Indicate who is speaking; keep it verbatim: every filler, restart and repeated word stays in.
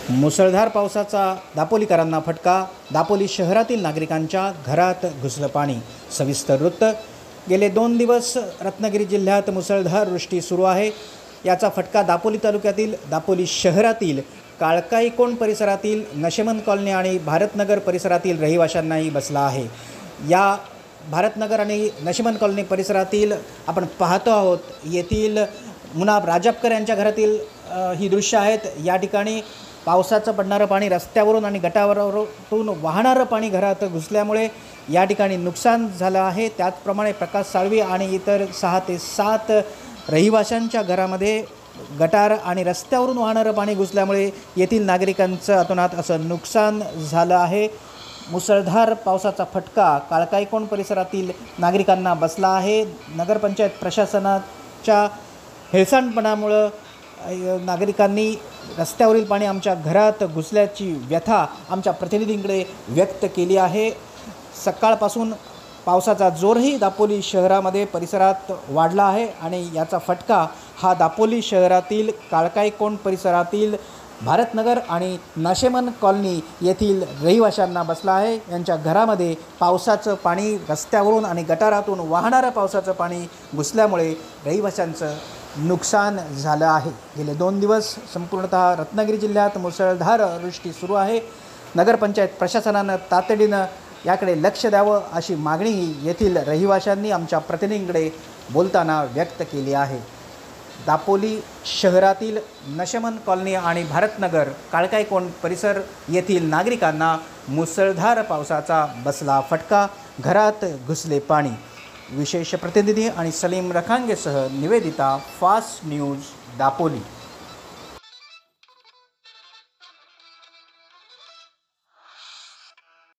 Speaker 1: मुसळधार पावसाचा दापोलीकरांना फटका, दापोली शहरातील नागरिकांच्या घरात घुसलं पाणी। सविस्तर वृत्त। गेले दोन दिवस रत्नागिरी जिल्ह्यात मुसळधार वृष्टी सुरू आहे। याचा फटका दापोली तालुक्यातील दापोली शहरातील काळकाईकोंड परिसरातील नशेमन कॉलनी आणि भारतनगर परिसरातील रहिवाशांनाही बसला आहे। या भारतनगर आणि नशेमन कॉलनी परिसरातील आपण पाहतो आहोत, येथील मुनाब राजापकर यांच्या घरातील ही दृश्य आहेत। या ठिकाणी पावसाचं पडणारं पाणी रस्त्यावरून आणि गटारावरून वाहणारं पाणी घरात घुसल्यामुळे या ठिकाणी नुकसान झालं आहे। त्याचप्रमाणे प्रकाश साळवी आणि इतर सहा ते सात रहिवाशांच्या घरामध्ये गटार आणि रस्त्यावरून वाहणारं पाणी घुसल्यामुळे येथील नागरिकांचं अतोनात असं नुकसान झालं आहे। मुसळधार पावसाचा फटका काळकाईकोंड परिसरातील नागरिकांना बसला आहे। नगरपंचायत प्रशासनाच्या हेळसांडपणामुळे नागरिकांनी रस्त्यावरील पाणी आमच्या घरात घुसल्याची व्यथा आमच्या प्रतिनिधींकडे व्यक्त केली आहे। सकाळपासून पावसाचा जोरही दापोली शहरामध्ये परिसरात वाढला आहे आणि याचा फटका हा दापोली शहरातील काळकाईकोंड परिसरातील भारतनगर आणि नशेमन कॉलनी येथील रहिवाशांना बसला आहे। यांच्या घरामध्ये पावसाचं पाणी रस्त्यावरून आणि गटारातून वाहणारं पावसाचं पाणी घुसल्यामुळे रहिवाशांचं नुकसान झालं आहे। गेले दोन दिवस संपूर्णतः रत्नागिरी जिल्ह्यात मुसळधार वृष्टी सुरू आहे। नगरपंचायत प्रशासनानं तातडीनं याकडे लक्ष द्यावं अशी मागणीही येथील रहिवाशांनी आमच्या प्रतिनिधींकडे बोलताना व्यक्त केली आहे। दापोली शहरातील नशेमन कॉलनी आणि भारतनगर काळकाईकोंड परिसर येथील नागरिकांना मुसळधार पावसाचा बसला फटका, घरात घुसले पाणी। विशेष प्रतिनिधी आणि सलीम रखांगेसह निवेदिता, फास्ट न्यूज, दापोली।